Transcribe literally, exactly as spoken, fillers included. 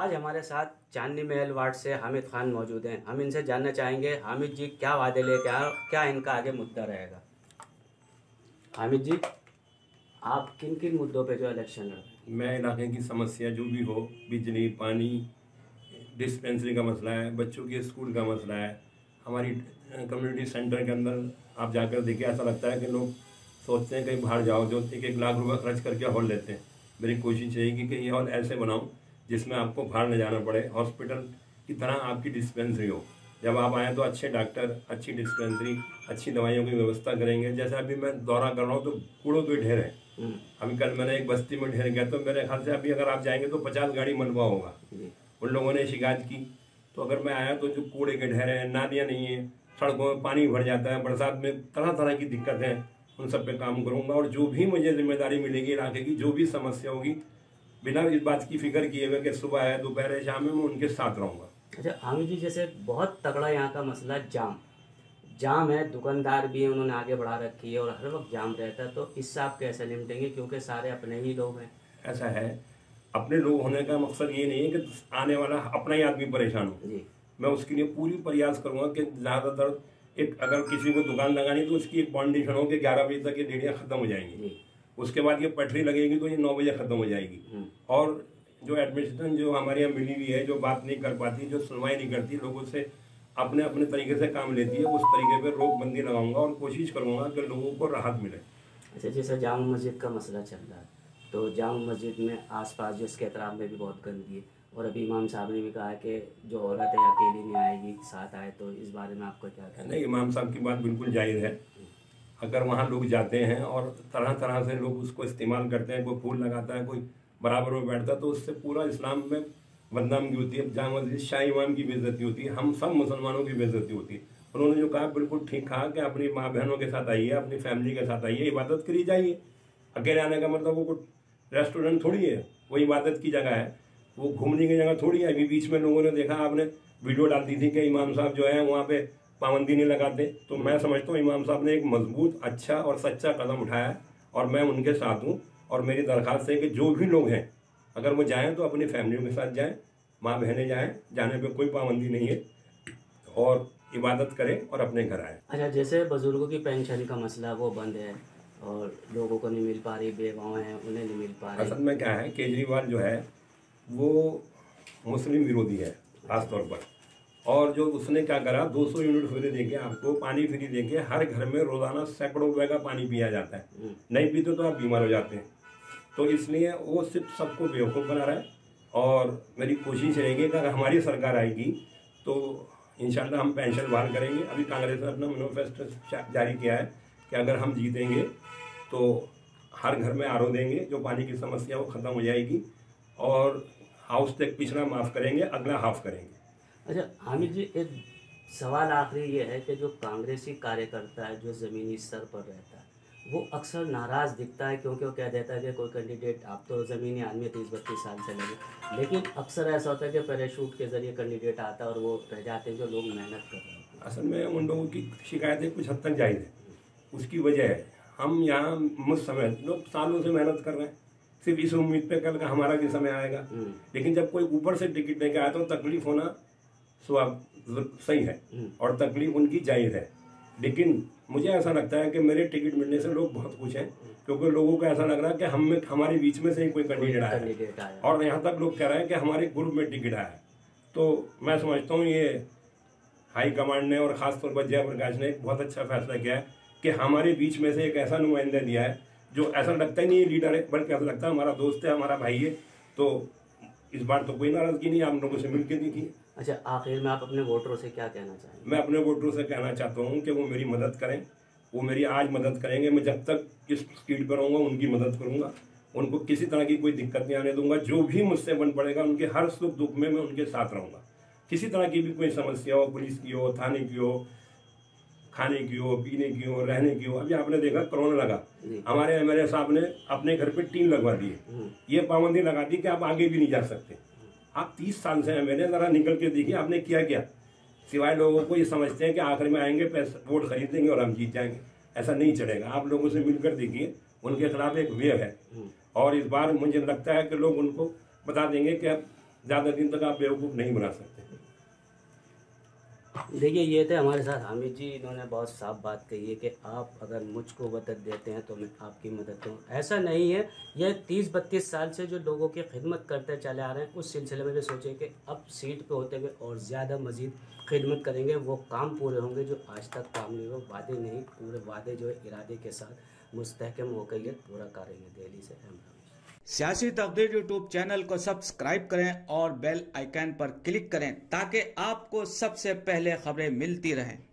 आज हमारे साथ चांदनी महल वार्ड से हामिद खान मौजूद हैं। हम इनसे जानना चाहेंगे हामिद जी क्या वादे लेके आए, क्या इनका आगे मुद्दा रहेगा। हामिद जी, आप किन किन मुद्दों पे जो इलेक्शन लड़ रहे हैं? मैं इलाके की समस्या जो भी हो, बिजली, पानी, डिस्पेंसरी का मसला है, बच्चों के स्कूल का मसला है, हमारी कम्युनिटी सेंटर के अंदर आप जाकर देखिए, ऐसा लगता है कि लोग सोचते हैं कहीं बाहर जाओ, जो एक एक लाख रुपए खर्च करके हॉल लेते हैं। मेरी कोशिश रहेगी कि ये हॉल ऐसे बनाऊं जिसमें आपको बाहर न जाना पड़े, हॉस्पिटल की तरह आपकी डिस्पेंसरी हो। जब आप आएँ तो अच्छे डॉक्टर, अच्छी डिस्पेंसरी, अच्छी दवाइयों की व्यवस्था करेंगे। जैसे अभी मैं दौरा कर रहा हूँ तो कूड़ों के ढेर है। अभी कल मैंने एक बस्ती में ढेर गया तो मेरे ख्याल से अभी अगर आप जाएंगे तो पचास गाड़ी मलबा होगा। उन लोगों ने शिकायत की, तो अगर मैं आया तो जो कूड़े के ढेर हैं, नालियाँ नहीं है, सड़कों में पानी भर जाता है, बरसात में तरह तरह की दिक्कत है, उन सब पे काम करूँगा। और जो भी मुझे जिम्मेदारी मिलेगी इलाके की, जो भी समस्या होगी, बिना इस बात की फिक्र किए हुए कि सुबह है दोपहर है शाम में, मैं उनके साथ रहूँगा। अच्छा हामिद जी, जैसे बहुत तगड़ा यहाँ का मसला जाम जाम है, दुकानदार भी है, उन्होंने आगे बढ़ा रखी है और हर वक्त जाम रहता है, तो इससे आप कैसे निपटेंगे, क्योंकि सारे अपने ही लोग हैं। ऐसा है, अपने लोग होने का मकसद ये नहीं है कि आने वाला अपना ही आदमी परेशान हो जी। मैं उसके लिए पूरी प्रयास करूंगा कि ज़्यादातर एक अगर किसी को दुकान लगानी तो उसकी एक बाउंडेशन हो कि ग्यारह बजे तक ये डेढ़ियाँ खत्म हो जाएंगी, उसके बाद ये पटरी लगेगी तो ये नौ बजे खत्म हो जाएगी। और जो एडमिनिस्ट्रेशन जो हमारे यहाँ मिली हुई है, जो बात नहीं कर पाती, जो सुनवाई नहीं करती, लोगों से अपने अपने तरीके से काम लेती है, उस तरीके पर रोकबंदी लगाऊंगा और कोशिश करूंगा कि लोगों को राहत मिले। अच्छा, जैसे जामा मस्जिद का मसला चल रहा है, तो जामा मस्जिद में आसपास जो इसके अतराफ में भी बहुत गंदगी है, और अभी इमाम साहब ने भी कहा है कि जो औरत है अकेली नहीं आएगी, साथ आए, तो इस बारे में आपका क्या कहना है? नहीं, इमाम साहब की बात बिल्कुल जायज़ है। अगर वहाँ लोग जाते हैं और तरह तरह से लोग उसको इस्तेमाल करते हैं, कोई फूल लगाता है, कोई बराबर में बैठता है, तो उससे पूरा इस्लाम में बदनामी होती है। जामा मस्जिद शाह इमाम की बेइज्जती होती है, हम सब मुसलमानों की बेइज्जती होती है। उन्होंने जो कहा बिल्कुल ठीक कहा कि अपनी माँ बहनों के साथ आइए, अपनी फैमिली के साथ आइए, इबादत करी जाइए। अकेले आने का मतलब वो कोई रेस्टोरेंट थोड़ी है, वो इबादत की जगह है, वो घूमने की जगह थोड़ी है। अभी बीच में लोगों ने देखा, आपने वीडियो डालती थी कि इमाम साहब जो है वहाँ पे पाबंदी नहीं लगाते। तो मैं समझता हूँ इमाम साहब ने एक मजबूत, अच्छा और सच्चा कदम उठाया है और मैं उनके साथ हूँ। और मेरी दरख्वास्त है कि जो भी लोग हैं अगर वो जाएं तो अपनी फैमिली के साथ जाएं, माँ बहनें जाएं, जाने पे कोई पाबंदी नहीं है, और इबादत करें और अपने घर आएँ। अच्छा, जैसे बुजुर्गों की पेंशन का मसला वो बंद है और लोगों को नहीं मिल पा रही, बेवाएँ हैं उन्हें नहीं मिल पा रही। असल में क्या है, केजरीवाल जो है वो मुस्लिम विरोधी है खासतौर पर। और जो उसने क्या करा, दो सौ यूनिट फ्री देके, आपको पानी फ्री देके, हर घर में रोजाना सैकड़ों रुपए का पानी पिया जाता है। नहीं पीते तो आप बीमार हो जाते हैं। तो इसलिए वो सिर्फ सबको बेवकूफ़ बना रहा है। और मेरी कोशिश रहेगी कि अगर हमारी सरकार आएगी तो इंशाल्लाह हम पेंशन बहाल करेंगे। अभी कांग्रेस ने अपना मैनिफेस्टो जारी किया है कि अगर हम जीतेंगे तो हर घर में आर ओ देंगे, जो पानी की समस्या वो ख़त्म हो जाएगी, और हाउस टैक्स पिछड़ा माफ़ करेंगे, अगला हाफ करेंगे। अच्छा हामिद जी, एक सवाल आखिरी ये है कि जो कांग्रेसी कार्यकर्ता है जो ज़मीनी स्तर पर रहता है वो अक्सर नाराज़ दिखता है, क्योंकि वो कह देता है कि कोई कैंडिडेट, आप तो ज़मीनी आदमी तीस बत्तीस साल से लगे, लेकिन अक्सर ऐसा होता है कि पैराशूट के ज़रिए कैंडिडेट आता है और वो रह जाते हैं जो लोग मेहनत कर रहे हैं। असल में उन लोगों की शिकायतें कुछ हद तक जायज़ है। उसकी वजह है हम यहाँ मुझ समय लोग सालों से मेहनत कर रहे हैं, सिर्फ इस उम्मीद पे कल का हमारा भी समय आएगा। लेकिन जब कोई ऊपर से टिकट लेके आया तो तकलीफ होना स्वाभाविक सही है और तकलीफ उनकी जायज़ है। लेकिन मुझे ऐसा लगता है कि मेरे टिकट मिलने से लोग बहुत खुश हैं, क्योंकि लोगों को ऐसा लग रहा है कि हम में हमारे बीच में से ही कोई कैंडिडेट आया है, और यहाँ तक लोग कह रहे हैं कि हमारे ग्रुप में टिकट आया है। तो मैं समझता हूँ ये हाई कमांड ने और ख़ासतौर पर जयप्रकाश ने एक बहुत अच्छा फैसला किया है कि हमारे बीच में से एक ऐसा नुमाइंदा दिया है जो ऐसा लगता ही नहीं है लीडर है, बल्कि ऐसा लगता है हमारा दोस्त है, हमारा भाई है। तो इस बार तो कोई नाराज़गी नहीं, आप लोगों से मिल के देखिए। अच्छा, आखिर में आप अपने वोटरों से क्या कहना चाहेंगे? मैं अपने वोटरों से कहना चाहता हूँ कि वो मेरी मदद करें। वो मेरी आज मदद करेंगे, मैं जब तक इस सीट पर रहूँगा उनकी मदद करूँगा, उनको किसी तरह की कोई दिक्कत नहीं आने दूंगा। जो भी मुझसे बन पड़ेगा उनके हर सुख दुख में मैं उनके साथ रहूँगा। किसी तरह की भी कोई समस्या हो, पुलिस की हो, थाने की हो, खाने की हो, पीने की हो, रहने की हो। अभी आपने देखा कोरोना लगा, हमारे एम एल ए साहब ने अपने घर पे टीन लगवा दी है, ये पाबंदी लगा दी कि आप आगे भी नहीं जा सकते। आप तीस साल से एम एल ए, जरा निकल के देखिए आपने किया क्या, सिवाय लोगों को ये समझते हैं कि आखिर में आएंगे, पैसे वोट खरीद देंगे और हम जीत जाएंगे। ऐसा नहीं चलेगा। आप लोगों से मिलकर देखिए, उनके खिलाफ एक वे है, और इस बार मुझे लगता है कि लोग उनको बता देंगे कि अब ज़्यादा दिन तक आप बेवकूफ़ नहीं बना सकते। देखिए, ये थे हमारे साथ हामिद जी। इन्होंने बहुत साफ बात कही है कि आप अगर मुझको मदद देते हैं तो मैं आपकी मदद करूँ। ऐसा नहीं है, ये तीस बत्तीस साल से जो लोगों की खिदमत करते चले आ रहे हैं, उस सिलसिले में भी सोचे कि अब सीट पे होते हुए और ज़्यादा मज़ीद खिदमत करेंगे, वो काम पूरे होंगे जो आज तक काम नहीं हुए। वादे नहीं, पूरे वादे जो है इरादे के साथ मुस्तहकम होकर ये पूरा करेंगे। दिल्ली से अहमद। सियासी तकदीर यूट्यूब चैनल को सब्सक्राइब करें और बेल आइकन पर क्लिक करें ताकि आपको सबसे पहले खबरें मिलती रहें।